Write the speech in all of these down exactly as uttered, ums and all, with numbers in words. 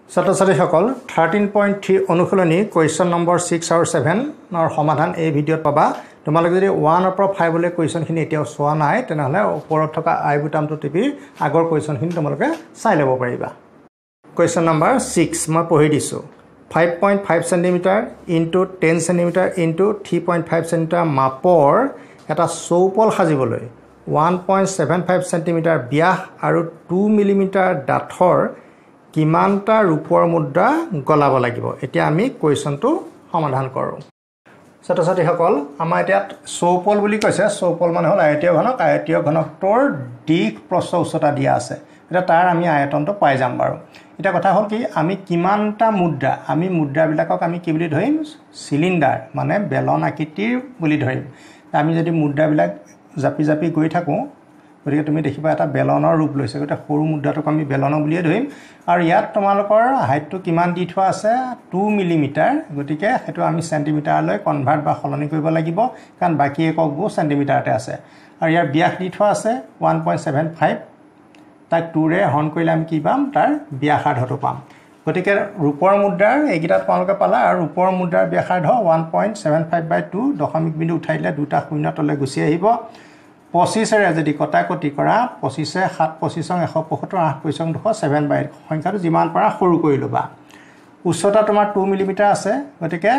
ছাত্ৰ-ছাত্ৰীসকল thirteen point three অনুশীলনী question number six আৰু seven ৰ সমাধান এই ভিডিঅ'ত পাবা তোমালোকে যদি one ৰ পৰা five লৈ কোৱেশ্চনখিনি এতিয়াও চোৱা নাই তেনেহলে ওপৰত থকা আই বুটামটো টিপি আগৰ কোৱেশ্চনখিনি তোমালোকে চাই ল'ব পাৰিবা কোৱেশ্চন নম্বৰ six মই পঢ়ি দিছো five point five centimeter into ten centimeter into three point five centimeter মাপৰ এটা চৌপল সাজিবলৈ one point seven five centimeter ব্যাস আৰু two millimeter ডাঠৰ কিমানটা ৰূপৰ মুদ্ৰা গলাব লাগিব এতিয়া আমি কোৱেশ্চনটো সমাধান কৰো ছাত্ৰ-ছাত্ৰীসকল আমাৰ এতিয়া চৌপল বুলি কৈছে চৌপল মানে হল আয়তীয় ঘনক আয়তীয় ঘনকটোৰ দিশ প্ৰস্থ উচ্চতা দিয়া আছে এটা তাৰ আমি আয়তনটো পাই যাম বাৰু এটা কথা হল কি আমি কিমানটা মুদ্ৰা আমি মুদ্ৰাবিলাকক আমি কি বুলি ধৰিম সিলিন্ডাৰ মানে বেলন আকৃতিৰ বুলি ধৰিম আমি যদি মুদ্ৰাবিলাক জাপি জাপি গৈ থাকো গতিকে তুমি দেখিবা এটা বেলনৰ ৰূপ লৈছে গতে সৰু মুদ্ৰাটোক আমি বেলন বুলিয়ে ধৰিম আৰু ইয়াত তোমালোকৰ হাইটটো কিমান দি থোৱা আছে two millimeter গতিকে হেতু আমি সেন্টিমিটাৰলৈ কনভাৰ্ট বা সলনি কৰিব লাগিব কাৰণ বাকি এককবোৰ সেন্টিমিটাৰতে আছে আৰু ইয়াৰ ব্যাস দি থোৱা আছে one point seven five তাক two ৰে হৰণ কৰিলে আমি কি পাম তাৰ ব্যাসাৰ্ধটো পাম গতিকে ৰূপৰ মুদ্ৰাৰ এইকিটা তোমালোকে পালা আৰু ৰূপৰ মুদ্ৰাৰ ব্যাসাৰ্ধ one point seven five by two দশমিক বিন্দু উঠাইলে দুটা শূন্য তলে গুচি আহিব twenty-five ৰে যদি কটাকটি কৰা twenty-five seven twenty-five one seventy-seven eight twenty-five two seven by সংখ্যাটো যিমান পাৰা সৰু কৰি লবা উচ্চতা তোমাৰ two millimeter আছে গতিকে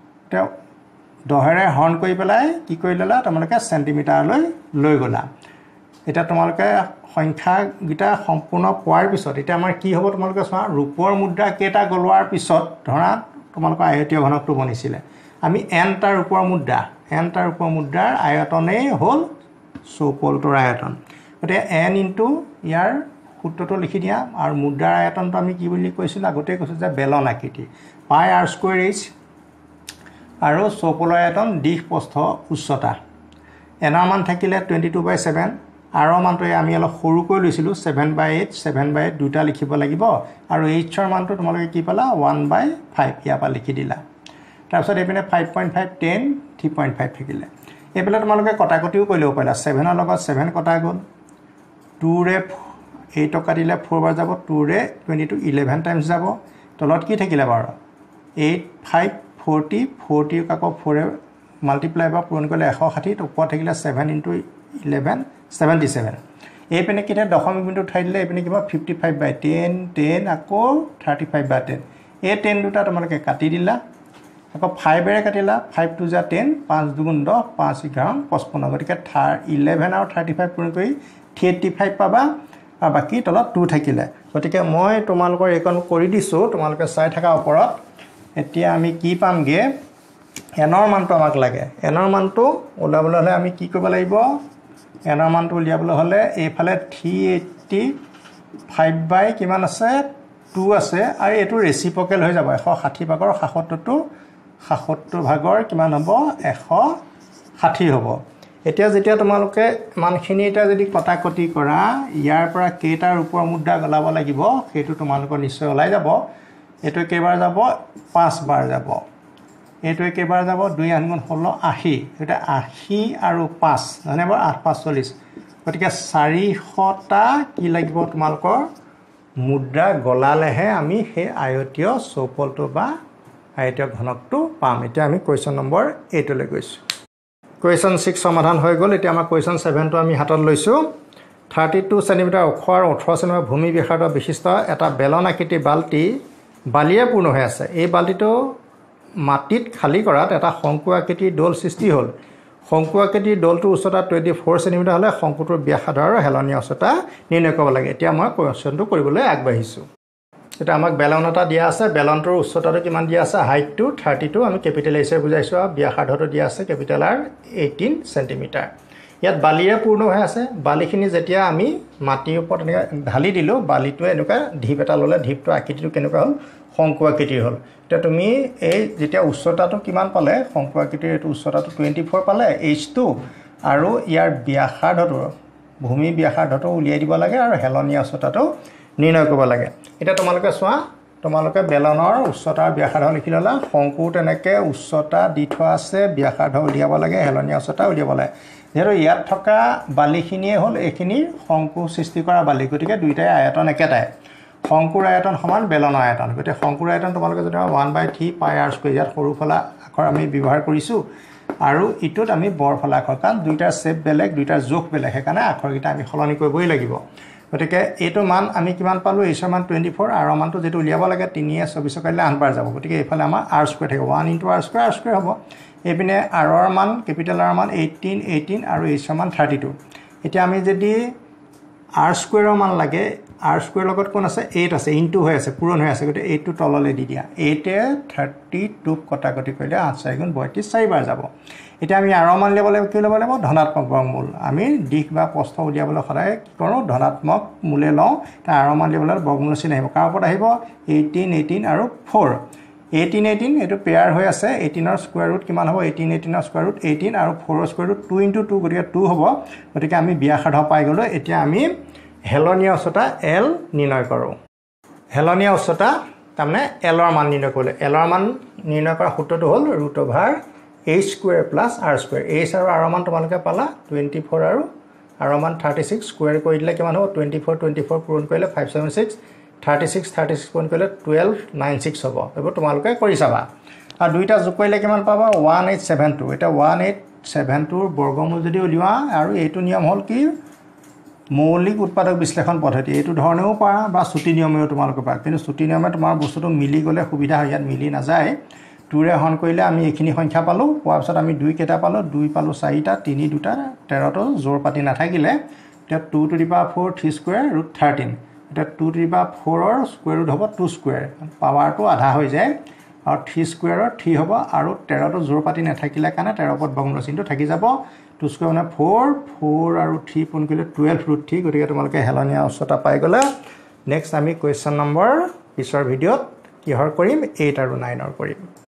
দহেৰে হৰণ কৰি পেলাই কি কৰি ললা তোমালোকে সেন্টিমিটাৰলৈ লৈ গলা এটা তোমালোকে সংখ্যা গিটা সম্পূৰ্ণ পোৱাৰ পিছত এটা আমাৰ কি হ'ব তোমালোকে চোৱা ৰূপৰ মুদ্ৰা কেটা গলোৱাৰ পিছত ধৰা তোমালোকৰ আয়তীয় ঘনকটো বনিছিলে আমি n টা ৰূপৰ মুদ্ৰা n টা ৰূপৰ মুদ্ৰাৰ আয়তনে হ'ল চৌপলটোৰ আয়তন গতে n ইনটু ইয়াৰ সূত্ৰটো লিখি দিয়া আৰু মুদ্ৰাৰ আয়তনটো আমি কি বুলি কৈছিল আগতে কৈছো যে বেলন আকৃতি pi r square h আৰু চৌপলৰ আয়তন দিশ প্ৰস্থ উচ্চতা n ৰ মান থাকিলে twenty-two by seven r ৰ মানটো আমি অলপ সৰু কৰি লৈছিলো seven by eight seven by eight দুটা লিখিব লাগিব আৰু h ৰ মানটো তোমালোকে কি পালা one by five ইয়াৰ পৰা লিখি দিলা তাৰপিছত এপিনে five point five ten three point five থাকিলে এবেলা তোমালোকে কটাকটিও কইলেও পালা seven ৰ লগত seven কটা গল two ৰে eight কাটিলে four বাৰ যাব two ৰে twenty-two eleven টাইমছ যাব তলত কি থাকিলে বাৰু eight five forty forty কাকো four ৰে মাল্টিপ্লাই বা পূৰণ কৰিলে one sixty তো ওপৰত থাকিলে seven into eleven seventy-seven এপিনে কিটা দশমিক বিন্দু উঠাই দিলে এপিনে কিবা fifty-five by ten ten আকৌ thirty-five by ten এই ten দুটা তোমালোকে কাটি দিলা আকৌ five ৰে কাটিলা five two ja ten five দুগুণ দহ five এঘাৰ পঁচপন্ন গতিকে eleven আৰু thirty-five পূৰণ কৰি eighty-five পাবা আৰু বাকি তলত two থাকিলে গতিকে মই তোমালোকৰ একন কৰি দিছো তোমালোকে চাই থাকা ওপৰত এতিয়া আমি কি পামগে n ৰ মানটো আমাক লাগে n ৰ মানটো ওলাবলৈ হলে আমি কি কৰিব লাগিব n ৰ মানটো উলিয়াবলৈ হলে এইফালে three eighty-five by কিমান আছে two আছে আৰু এটো ৰেচিপ্ৰকেল হৈ যাব one sixty ভাগৰ seventy টো seventy ভাগৰ কিমান হ'ব one sixty হ'ব এতিয়া যেতিয়া তোমালোকে মানখিনি এটা যদি কটাকটি কৰা ইয়াৰ পৰা কেইটা ৰূপৰ মুদ্ৰা গলাব লাগিব সেইটো তোমালোকৰ নিশ্চয় ওলাই যাব এটো কেইবাৰ যাব পাঁচ বাৰ যাব এটো কেইবাৰ যাব দুই আঠগুণ ষোল্ল আশী এটা আশী আৰু পাঁচ মানে বৰ আঠ পাঁচ চল্লিশ গতিকে চাৰিশ টা কি লাগিব তোমালোকৰ মুদ্ৰা গলালেহে আমি সেই আয়তীয় চৌপলটো বা আয়তীয় ঘনকটো পাম এতিয়া আমি কোৱেশ্চন নম্বৰ eight লৈ গৈছো কোৱেশ্চন six সমাধান হৈ গল এতিয়া আমাৰ কোৱেশ্চন seven টো আমি হাতত লৈছো thirty-two centimeter ওখ আৰু eighteen centimeter ভূমি ব্যাসাৰ্ধ বিশিষ্ট এটা বেলন আকৃতি বালটি বালিয়ে পূৰ্ণ হৈ আছে এই বালটিটো মাটিত খালি কৰাত এটা শংকু আকৃতিৰ দল সৃষ্টি হ'ল শংকু আকৃতিৰ দলটোৰ উচ্চতা twenty-four centimeter হলে শংকুটোৰ ব্যাসাৰ্ধ আৰু হেলনীয়া উচ্চতা নিৰ্ণয় কৰিব লাগে এতিয়া মই কোৱেশ্চনটো কৰিবলৈ আগবাঢ়িছো এটা আমাক বেলন এটা দিয়া আছে বেলনটোৰ উচ্চতাটো কিমান দিয়া আছে হাইটটো thirty-two আমি ক্যাপিটেল এছ এ বুজাইছো আৰু ব্যাসাৰ্ধটো দিয়া আছে ক্যাপিটেল আৰ eighteen centimeter ইয়াত বালিয়ে পূৰ্ণ হৈ আছে বালিখিনি যেতিয়া আমি মাটিৰ ওপৰত ঢালি দিলো বালিটোৱে এনেকুৱা ঢিপ এটা ললে ঢিপটো আকৃতিটো কেনেকুৱা হ'ল শংকু আকৃতিৰ হ'ল এটা তুমি এই যেতিয়া উচ্চতাটো কিমান পালে শংকু আকৃতিৰ এটো উচ্চতাটো twenty-four পালে h টো আৰু ইয়াৰ ব্যাসাৰ্ধটো ভূমি ব্যাসাৰ্ধটো উলিয়াই দিব লাগে আৰু হেলনীয়া উচ্চতাটো নিৰ্ণয় কৰিব লাগে এটা তোমালোকে চোৱা তোমালোকে বেলনৰ উচ্চতা ব্যাসাৰ্ধ লিখি ললা শংকু তেনেকে উচ্চতা দি থোৱা আছে ব্যাসাৰ্ধ উলিয়াব লাগে হেলনীয়া উচ্চতা উলিয়াব লাগে যেৰো ইয়াত থকা বালিখিনিয়ে হ'ল এখিনি শংকু সৃষ্টি কৰা বালি গতিকে দুইটাই আয়তন একেটাই শংকুৰ আয়তন সমান বেলনৰ আয়তন গতিকে শংকুৰ আয়তন তোমালোকে যদি one by three pi r square ইয়াত সৰু ফলা আখৰ আমি ব্যৱহাৰ কৰিছোঁ আৰু ইটোত আমি বৰ ফলা আখৰ কাৰণ দুইটাৰ শেপ বেলেগ দুইটাৰ জোখ বেলেগ সেইকাৰণে আখৰকেইটা আমি সলনি কৰিবই লাগিব গতিকে এইটো মান আমি কিমান পালোঁ এইচৰ মান টুৱেণ্টি ফ'ৰ আৰৰ মানটো যিটো উলিয়াব লাগে তিনিয়ে চৌবিছৰ কাইলৈ আঠবাৰ যাব গতিকে এইফালে আমাৰ আৰ স্কুৱেৰ থাকিব one into r square r square হ'ব এইপিনে আৰৰ মান কেপিটেল আৰৰ মান এইটিন এইটিন আৰু এইচৰ মান থাৰ্টি টু এতিয়া আমি যদি আৰ স্কুৱেৰৰ মান লাগে আৰ স্কুৱেৰ লগত কোন আছে এইট আছে ইনটু হৈ আছে পূৰণ হৈ আছে গতিকে এইটটো তললৈ দি দিয়া এইটে থাৰ্টি টুক কটাকটি কৰিলে আঠ চাৰি গুণ বয়ত্ৰিছ চাৰিবাৰ যাব এতিয়া আমি আৰৰ মান ল'ব লাগিব কি ল'ব লাগিব ধনাত্মক বৰ্গমূল আমি দিশ বা প্ৰস্থ উলিয়াবলৈ সদায় কি কৰোঁ ধনাত্মক মূলে লওঁ তাৰ আৰৰ মান ল'বলৈ বৰ্গমূল চিন আহিব কাৰ ওপৰত আহিব এইটিন এইটিন আৰু ফ'ৰ এইটিন এইটিন এইটো পেয়াৰ হৈ আছে এইটিনৰ স্কুৱেৰ ৰুট কিমান হ'ব এইটিন এইটিনৰ স্কুৱেৰ ৰুট এইটিন আৰু ফ'ৰৰ square root two into two গতিকে টু হ'ব গতিকে আমি ব্যাসাৰ্ধ পাই গ'লোঁ এতিয়া আমি হেলনীয়া উচ্চতা এল নিৰ্ণয় কৰোঁ হেলনীয়া উচ্চতা তাৰমানে এলৰ মান নিৰ্ণয় কৰিলে এলৰ মান নিৰ্ণয় কৰা সূত্ৰটো হ'ল root over h square plus r square h আৰু আৰৰ মান তোমালোকে পালা টুৱেণ্টি ফ'ৰ আৰু আৰৰ মান থাৰ্টি ছিক্স স্কুৱেৰ কৰি দিলে কিমান হ'ব টুৱেণ্টি ফ'ৰ টুৱেণ্টি ফ'ৰ পূৰণ কৰিলে five seven six thirty six thirty six পূৰণ কৰিলে টুৱেল্ভ নাইন ছিক্স হ'ব এইবোৰ তোমালোকে কৰি চাবা আৰু দুইটা যোগ কৰিলে কিমান পাবা ওৱান এইট ছেভেন টু এতিয়া ওৱান এইট ছেভেন টুৰ বৰ্গমূল যদি উলিওৱা আৰু এইটো নিয়ম হ'ল কি মৌলিক উৎপাদক বিশ্লেষণ পদ্ধতি এইটো ধৰণেও পাৰা বা চুটি নিয়মেও তোমালোকে পাৰা কিন্তু চুটি নিয়মে তোমাৰ বস্তুটো মিলি গ'লে সুবিধা হয় ইয়াত মিলি নাযায় টুৰে হৰণ কৰিলে আমি এইখিনি সংখ্যা পালোঁ পোৱাৰ পিছত আমি দুই কেইটা পালোঁ দুই পালোঁ চাৰিটা তিনি দুটা তেৰটো জোৰ পাতি নাথাকিলে এতিয়া two two the power four three square root thirteen এতিয়া টু টু দি পাৱাৰ ফ'ৰৰ স্কুৱেৰ ৰুট হ'ব টু স্কুৱেৰ পাৱাৰটো আধা হৈ যায় আৰু থ্ৰী স্কুৱেৰৰ থ্ৰী হ'ব আৰু তেৰটো জোৰ পাতি নাথাকিলে কাৰণে তেৰ ওপৰত বৰ্গমূল চিনটো থাকি যাব টু স্কুৱেৰ মানে ফ'ৰ ফ'ৰ আৰু থ্ৰী পোন কৰিলে টুৱেল্ভ ৰুট থ্ৰী গতিকে তোমালোকে হেলনীয়া উচ্চতা পাই গ'লে নেক্সট আমি কুৱেশ্যন নম্বৰ পিছৰ ভিডিঅ'ত কিহৰ কৰিম এইট আৰু নাইনৰ কৰিম